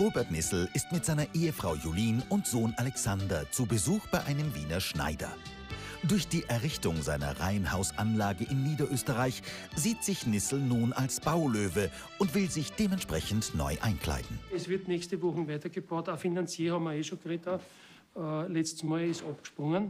Robert Nissl ist mit seiner Ehefrau Julien und Sohn Alexander zu Besuch bei einem Wiener Schneider. Durch die Errichtung seiner Reihenhausanlage in Niederösterreich sieht sich Nissl nun als Baulöwe und will sich dementsprechend neu einkleiden. Es wird nächste Woche weitergebaut. Auch Finanzier haben wir schon geredet. Letztes Mal ist abgesprungen.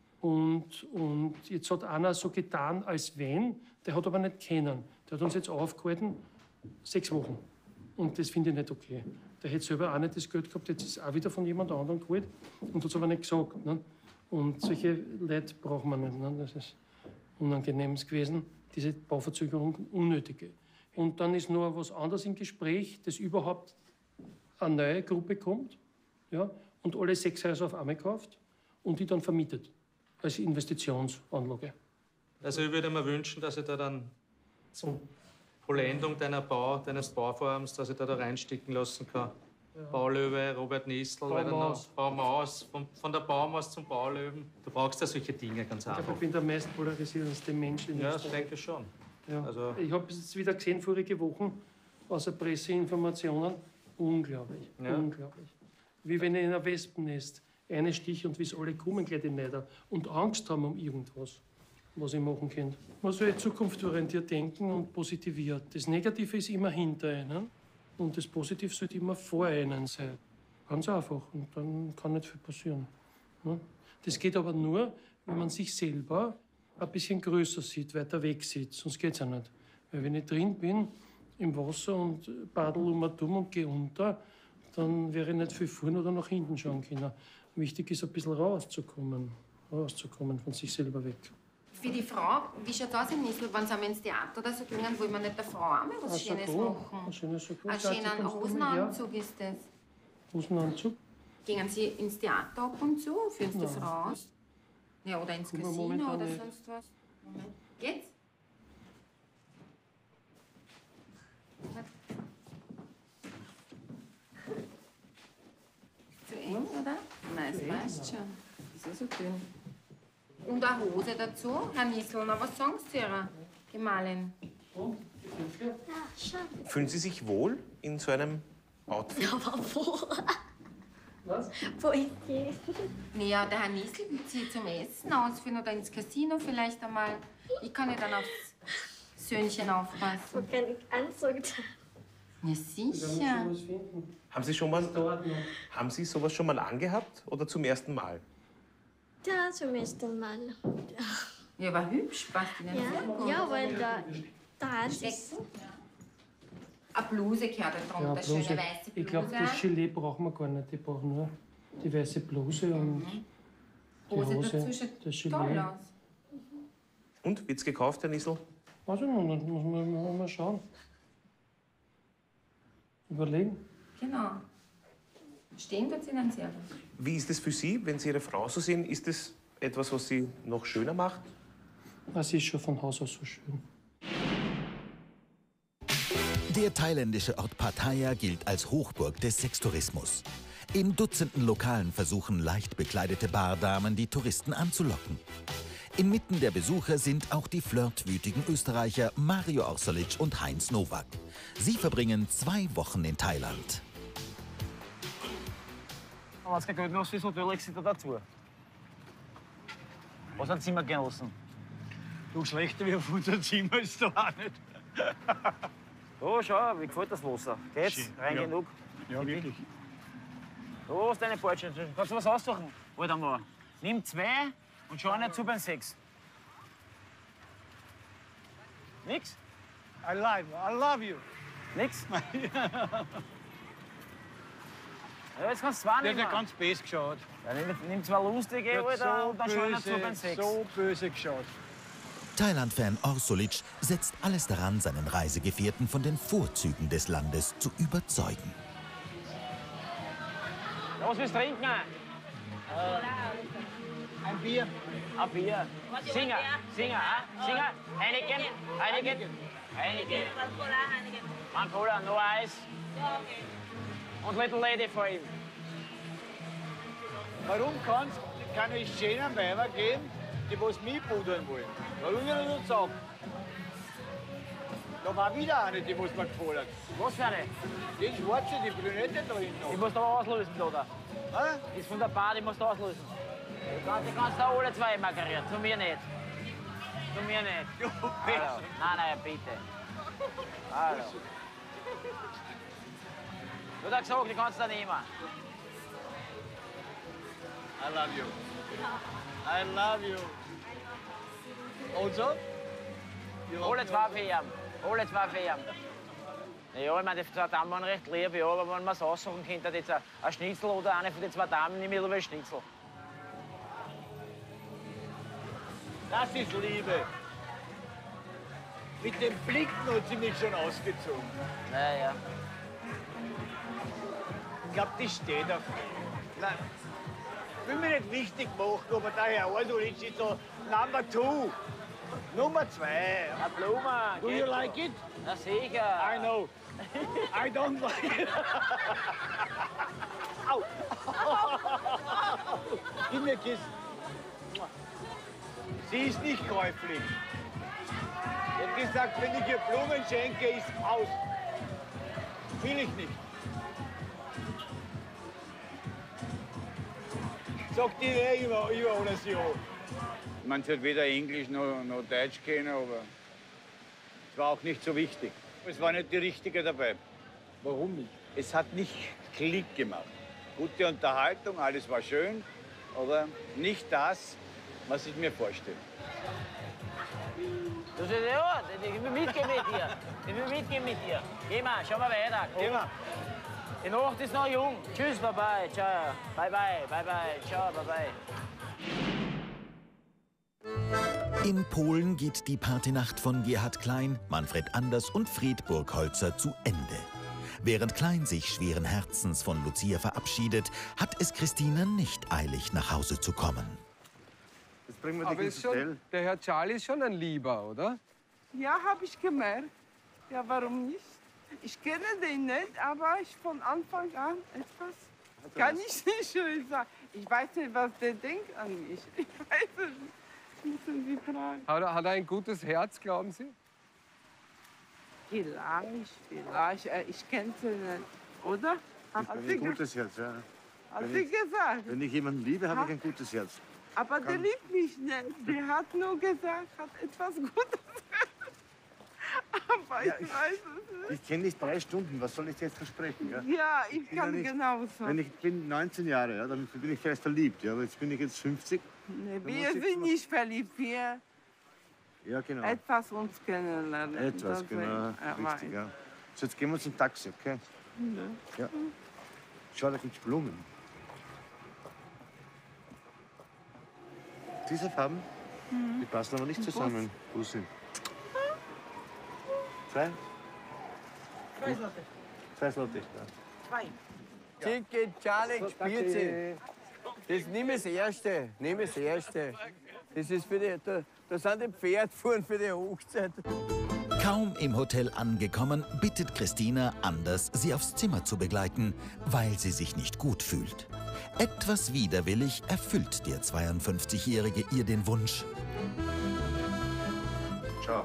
Und jetzt hat einer so getan, als wenn. Der hat aber nicht können. Der hat uns jetzt aufgehalten, 6 Wochen. Und das finde ich nicht okay. Der hätte selber auch nicht das Geld gehabt, jetzt ist es auch wieder von jemand anderem geholt und hat es aber nicht gesagt. Ne? Und solche Leute braucht man nicht. Ne? Das ist unangenehm gewesen, diese Bauverzögerung, unnötige. Und dann ist noch was anderes im Gespräch, dass überhaupt eine neue Gruppe kommt, ja, und alle 6 Häuser auf einmal kauft und die dann vermietet als Investitionsanlage. Also ich würde mir wünschen, dass ich da dann zum Vollendung deines Bauvorhabens, dass ich da reinstecken lassen kann. Ja. Baulöwe, Robert Nissl, Baumaus, von der Baumaus zum Baulöwen. Du brauchst ja solche Dinge ganz einfach. Ich bin der meist polarisierendste Mensch in Österreich. Ja, ich denke schon. Ja. Also ich habe es jetzt wieder gesehen vorige Wochen aus der Presseinformationen. Unglaublich, ja. Unglaublich. Wie wenn ich in ein Wespennest eine Stich und wie es alle kommen gleich die Neider und Angst haben um irgendwas, was ich machen könnte. Man soll zukunftsorientiert denken und positiviert. Das Negative ist immer hinter einem und das Positive sollte immer vor einem sein. Ganz einfach und dann kann nicht viel passieren. Das geht aber nur, wenn man sich selber ein bisschen größer sieht, weiter weg sieht, sonst geht es ja nicht. Weil wenn ich drin bin im Wasser und paddel und gehe unter, dann wäre ich nicht viel vorne oder nach hinten schauen können. Wichtig ist, ein bisschen rauszukommen von sich selber weg. Für die Frau, wie schaut das aus im Nissl, wenn sie ins Theater oder so gehen, wollen wir nicht der Frau auch mal was Schönes machen? Ein schöner Hosenanzug ist das. Hosenanzug? Gehen Sie ins Theater ab und zu? Führen Sie das raus? Ja, oder ins Casino oder nicht. Sonst was? Moment. Geht's? Zu eng, oder? Nein, es passt schon. Das ist ja so dünn. Und eine Hose dazu. Herr Nissl, was sagen Sie zu Ihrer Gemahlin? Ja, schon. Fühlen Sie sich wohl in so einem Outfit? Ja, aber wo? Was? Wo ist die? Naja, der Herr Nissl will Sie zum Essen ausführen oder ins Casino vielleicht einmal. Ich kann ja dann aufs Söhnchen aufpassen. Wo kann ich Anzug tragen? Ja, sicher. Haben Sie sowas schon mal angehabt oder zum ersten Mal? Ja, zum ersten Mal. Ja, aber hübsch, passt Ihnen sehr gut. Ja, weil da ist es. Eine Bluse gehört da drunter, ja, schöne weiße Bluse. Ich glaube, das Gelee brauchen wir gar nicht. Die brauchen nur die weiße Bluse und die Hose. Dazu schaut toll aus. Und, wird's gekauft, Herr Nissl? Weiß ich noch nicht, muss man mal schauen. Überlegen. Genau. Stehen tut sie dann sehr gut. Wie ist es für Sie, wenn Sie Ihre Frau so sehen? Ist es etwas, was Sie noch schöner macht? Das ist schon von Haus aus so schön. Der thailändische Ort Pattaya gilt als Hochburg des Sextourismus. In Dutzenden Lokalen versuchen leicht bekleidete Bardamen, die Touristen anzulocken. Inmitten der Besucher sind auch die flirtwütigen Österreicher Mario Orsolitsch und Heinz Nowak. Sie verbringen 2 Wochen in Thailand. Was kein Geld mehr fürs Hotel, ich da dazu. Was ein Zimmergenossen? Du, schlechter wie auf unser Zimmer ist da auch nicht. Oh, schau, wie gefällt das Wasser? Geht's? Schön. Rein ja. Genug? Ja, wirklich. Oh, ist deine Peitsche. Kannst du was aussuchen? Alter Mann. Nimm 2 und schau nicht zu beim 6. Nix? I love you. Nix? Ja, jetzt kannst du 2 nehmen. Der hat ja ganz böse geschaut. Ja, nimm 2 lustige, Alter, so und dann schau nicht zu beim 6. So böse geschaut. Thailand-Fan Orsolitsch setzt alles daran, seinen Reisegefährten von den Vorzügen des Landes zu überzeugen. Ja, was willst du trinken? Ein Bier. Ein Bier. Singer, Heineken. One Cola, no ice. Und Little Lady vor ihm. Warum kann es keine schönen Weiber geben, die was mich pudern wollen? Warum will ich nicht sagen? Da war wieder eine, die muss man gefordert. Was für eine? Den Schwarze, die Brünette da hinten noch. Die musst du aber auslösen, da. Hä? Ist von der Bar, die musst du auslösen. Die kannst du alle zwei markerieren, zu mir nicht. Zu mir nicht. Hallo. Nein, bitte. Hallo. Du hast gesagt, die kannst du nehmen. I love you. I love you. Also? Alle zwei Firmen. Alle zwei Firmen. Ja, ich meine, die zwei Damen waren recht lieb, ja, aber wenn man es aussuchen könnte, jetzt ein Schnitzel oder eine von den zwei Damen, nehme ich lieber ein Schnitzel. Das ist Liebe. Mit den Blicken hat sie mich schon ausgezogen. Ja. Ich glaube, die steht auf mich. Nein, ich will mich nicht wichtig machen, aber der Herr Adolitsch ist so Number 2. Nummer 2. Eine Blume. Do you like it? Na sicher. I know. I don't like it. Au. Gib mir ein Kiss. Sie ist nicht käuflich. Ich habe gesagt, wenn ich ihr Blumen schenke, ist aus. Will ich nicht. Sagt die über alles Jahr. Man wird weder Englisch noch Deutsch kennen, aber es war auch nicht so wichtig. Es war nicht die richtige dabei. Warum nicht? Es hat nicht Klick gemacht. Gute Unterhaltung, alles war schön, aber nicht das, was ich mir vorstelle. Du siehst ja, ich will mitgehen mit dir. Ich will mitgehen mit dir. Geh mal, schau mal weiter. Geh mal. Die Nacht ist noch jung. Tschüss, bye, ciao. Bye, ciao, bye. In Polen geht die Partynacht von Gerhard Klein, Manfred Anders und Fred Burgholzer zu Ende. Während Klein sich schweren Herzens von Lucia verabschiedet, hat es Christina nicht eilig, nach Hause zu kommen. Jetzt bringen wir Aber dich ins Hotel. der Herr Charlie ist schon ein Lieber, oder? Ja, habe ich gemerkt. Ja, warum nicht? Ich kenne den nicht, aber ich von Anfang an etwas kann ich nicht schön sagen. Ich weiß nicht, was der denkt an mich. Ich weiß es nicht. Müssen Sie fragen. Hat er ein gutes Herz, glauben Sie? Vielleicht. Ich kenne sie nicht. Oder? Ich habe ein gutes Herz, ja. Hat sie gesagt. Wenn ich jemanden liebe, habe ich ein gutes Herz. Aber der liebt mich nicht. Der hat nur gesagt, hat etwas Gutes. Aber ich weiß es nicht. Ich kenne dich 3 Stunden, was soll ich dir jetzt versprechen? Ja, Ja, ich kann genauso. Ich bin 19 Jahre, ja, dann bin ich vielleicht verliebt. Ja, aber jetzt bin ich jetzt 50. Nee, wir sind nicht verliebt. Wir Ja, genau. etwas uns kennenlernen. Etwas, Das genau. Richtig, ja. So, jetzt gehen wir zum Taxi, okay? Ja. Schau, da gibt's Blumen. Diese Farben, die passen aber nicht zusammen, Bussi. 2? 2 Slotte. Ja. Ticket, Charlie, Spielzeug. Das nimm das Erste. Das ist für die, da sind die Pferdfuhren für die Hochzeit. Kaum im Hotel angekommen, bittet Christina Anders, sie aufs Zimmer zu begleiten, weil sie sich nicht gut fühlt. Etwas widerwillig erfüllt der 52-Jährige ihr den Wunsch. Schau.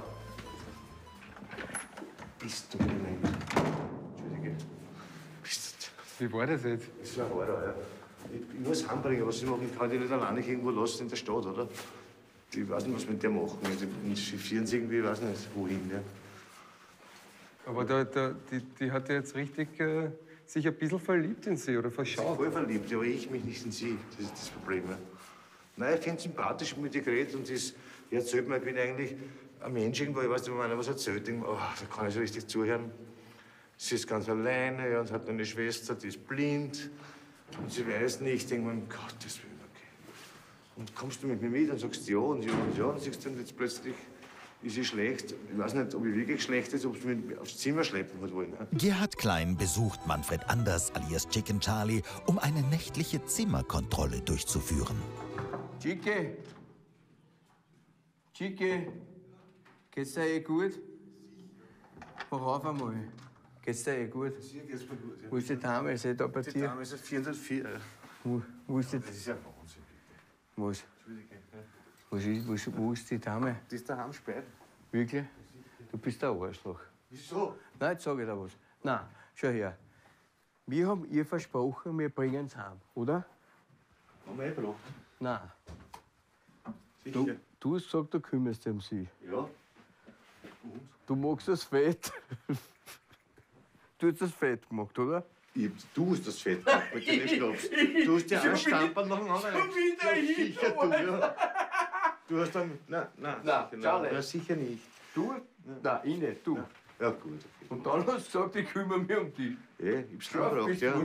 Bist du gemein? Entschuldige. Wie war das jetzt? Das ist ein Horror, ja. Ich muss heimbringen, was ich mache. Ich kann die nicht alleine irgendwo lassen in der Stadt, oder? Ich weiß nicht, was mit der machen. Die chauffieren sie irgendwie, ich weiß nicht, wohin. Ja. Aber die hat ja jetzt richtig sich ein bisschen verliebt in sie oder verschaut. Ich bin voll verliebt, aber ich mich nicht in sie. Das ist das Problem. Ja. Nein, ich finde es sympathisch, mit ihr geredet und die erzählt mir, ich bin eigentlich ein Mensch irgendwo, ich weiß nicht, wenn einer was erzählt, da kann ich so richtig zuhören. Sie ist ganz alleine, ja, und hat eine Schwester, die ist blind und sie weiß nicht, irgendwann, um Gottes Willen, okay. Und kommst du mit mir mit und sagst ja und ja und ja und siehst dann jetzt plötzlich, ist sie schlecht. Ich weiß nicht, ob ich wirklich schlecht ist, ob sie mich aufs Zimmer schleppen hat wollen. Ja. Gerhard Klein besucht Manfred Anders alias Chicken Charlie, um eine nächtliche Zimmerkontrolle durchzuführen. Chicke, geht's dir gut? Worauf einmal? Geht's dir gut? Hier geht's mir gut. Ja. Wo ist die Dame? Ist sie da bei dir? Die Dame ist 404. Wo ist die? Das ist ja Wahnsinn. Was? Entschuldige. Wo ist die Dame? Die ist daheim spät. Wirklich? Du bist ein Arschloch. Wieso? Nein, jetzt sag ich dir was. Nein, schau her. Wir haben ihr versprochen, wir bringen es heim, oder? Haben wir gebracht. Nein. Sicher. Du hast gesagt, du kümmerst dich um sie. Ja. Und? Du magst das Fett. Du hast das Fett gemacht, oder? Du hast das Fett gemacht mit deinen Schnaps. Du hast ja einen Stamperl nach dem anderen. Sicher du, ja. Du hast dann... Nein, Charlie. sicher nicht. Du? Nein, ich nicht, du. Ja, gut. Okay. Und dann hast du gesagt, ich kümmere mich um dich. Ja, ich hab's schon gebracht, ja.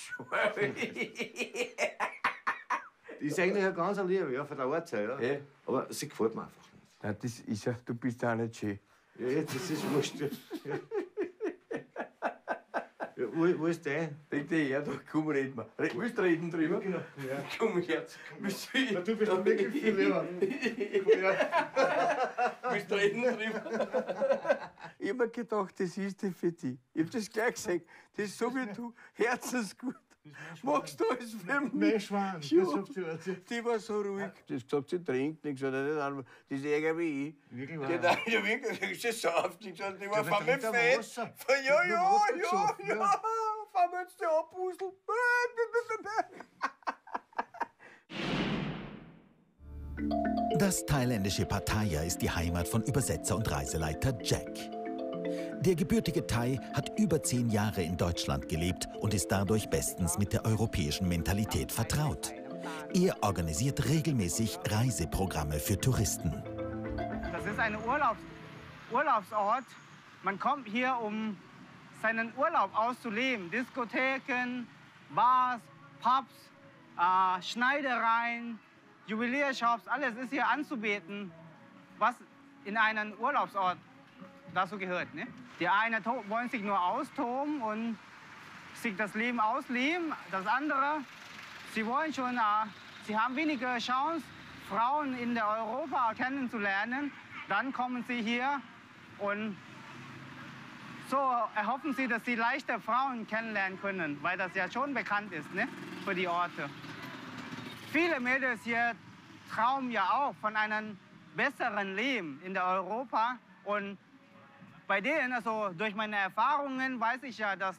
Die ist eigentlich eine ganz liebe, ja, von der Art her, ja. Aber sie gefällt mir einfach nicht. Nein, das ist ja, du bist auch nicht schön. Ja, das ist wurscht. Ja, wo ist der? Denk dir her, da komm, reden wir. Willst du reden drüber? Genau. Ja. Komm her. Willst du Ja, du bist doch wirklich viel lieber. Willst du reden drüber? Ich hab mir gedacht, das ist die für dich. Ich hab das gleich gesagt. Das ist so wie du, herzensgut. Magst du alles für mich? Mein Schwan, das habt ihr erzählt. Die war so ruhig. Die hat gesagt, sie trinkt nichts oder nicht an. Die ist ärger wie ich. Wirklich Die wahr? hat ja wirklich, sie sauft nichts. Die war Ja, von wer mir trinkt aber fett. Wasser? Ja, Hat nur Wasser gesoffen, ja. Fahren wir jetzt die Abhusel. Das thailändische Pattaya ist die Heimat von Übersetzer und Reiseleiter Jack. Der gebürtige Thai hat über 10 Jahre in Deutschland gelebt und ist dadurch bestens mit der europäischen Mentalität vertraut. Er organisiert regelmäßig Reiseprogramme für Touristen. Das ist ein Urlaubsort. Man kommt hier, um seinen Urlaub auszuleben. Diskotheken, Bars, Pubs, Schneidereien, Juweliershops, alles ist hier anzubieten, was in einen Urlaubsort dazu gehört. Ne? Die einen wollen sich nur austoben und sich das Leben ausleben. Das andere, sie wollen schon, sie haben weniger Chance, Frauen in der Europa kennenzulernen. Dann kommen sie hier und so erhoffen sie, dass sie leichter Frauen kennenlernen können, weil das ja schon bekannt ist, ne, für die Orte. Viele Mädels hier träumen ja auch von einem besseren Leben in der Europa. Und bei denen, also durch meine Erfahrungen, weiß ich ja, dass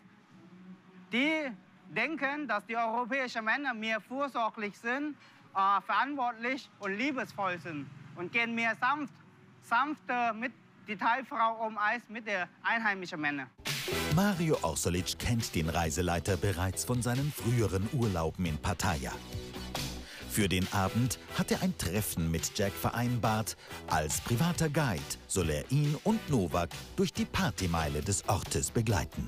die denken, dass die europäischen Männer mehr fürsorglich sind, verantwortlich und liebesvoll sind und gehen mehr sanfter mit die Thai-Frau um als mit der einheimischen Männer. Mario Orsulic kennt den Reiseleiter bereits von seinen früheren Urlauben in Pattaya. Für den Abend hat er ein Treffen mit Jack vereinbart. Als privater Guide soll er ihn und Novak durch die Partymeile des Ortes begleiten.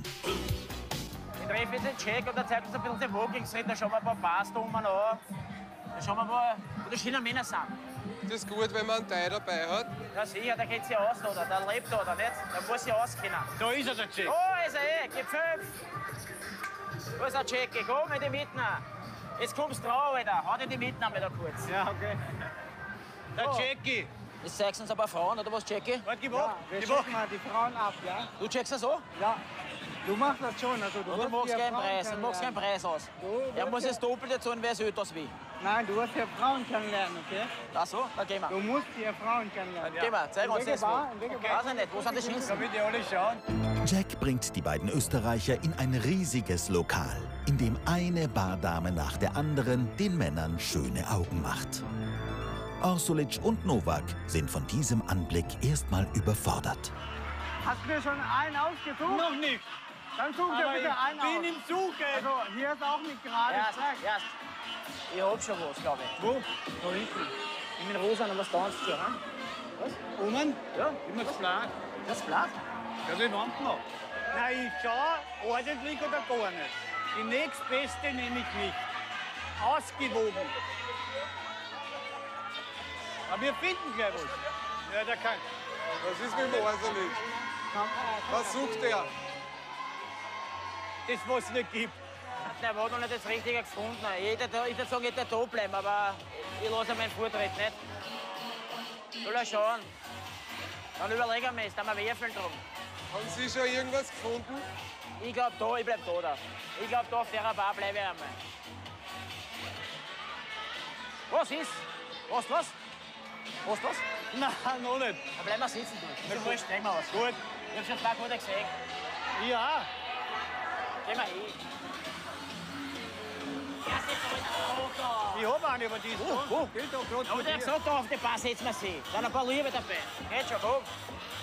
Ich treffe jetzt den Jack und er zeigt uns ein bisschen den Walking-Street. Da schauen wir ein paar Bars da an. Da schauen wir mal, wo die schönen Männer sind. Das ist gut, wenn man einen Teil dabei hat. Ja, sicher, der geht sich aus, oder? Der lebt da, oder nicht? Der muss sich auskennen. Da ist er, der Jack. Oh, ist er, gib 5. Wo ist der Jack? Komm in die Mitte. Jetzt kommst du drauf, Alter. Hau dir die Mitte einmal da kurz. Ja, okay. Der Jackie. Jetzt zeigst du uns ein paar Frauen, oder was, Jackie? Warte, gib Ja, ab. wir Gib ab. checken mal die Frauen ab, ja? Du checkst das so? Ja. Du machst das schon. Also Du wirst machst hier keinen Frauen Preis, du machst keinen kennenlernen. Preis aus. Du Er wirst muss hier- das Doppelte zahlen, wer es öfters will. Nein, du wirst hier Frauen kennenlernen, okay? Ach so, dann gehen wir. Du musst hier Frauen kennenlernen. Gehen wir, zeig In uns welche das Bar? mal. In welche Okay. Bar? Weiß ich nicht, wo sind die Schönsten? Damit die alle schauen. Jack bringt die beiden Österreicher in ein riesiges Lokal, in dem eine Bardame nach der anderen den Männern schöne Augen macht. Orsulic und Novak sind von diesem Anblick erstmal überfordert. Hast du dir schon einen ausgesucht? Noch nicht. Dann such dir Aber bitte ich einen bin aus. im Suche. Also, hier ist auch nicht gerade. Erst. Ich hab schon was, glaube ich. Wo? Da hinten. In den Rosa noch was da zu tun, Was? Oben? Ja. Immer das Blatt. Das Blatt? Ja, die Wand noch. Nein, ich schau ordentlich oder gar nicht. Die nächstbeste nehme ich nicht. Ausgewogen. Aber wir finden gleich was. Ja, der kann. Was ist mit dem Orsulic? Was sucht er? Das, was es nicht gibt. Der hat noch nicht das Richtige gefunden. Ich würde sagen, ich hätte da bleiben, aber ich lasse meinen Vortritt nicht. Soll er schauen. Dann überlegen wir es, da haben wir Würfeln drum. Haben Sie schon irgendwas gefunden? Ich glaube da, ich bleib da. Ich glaube da auf der Bar bleibe ich einmal. Was ist? Was? Was? Nein, noch nicht. Dann bleiben wir sitzen. Du. Das ist wurscht, nehmen wir aus. Gut. Ich hab schon 2 Gute gesehen. Ja. Geh mal hin. Ich hab einen über diesen. Geht doch gerade. Aber der hat gesagt, da auf die Bar setzen wir sie. Da sind ein paar Liebe dabei. Geht schon, komm.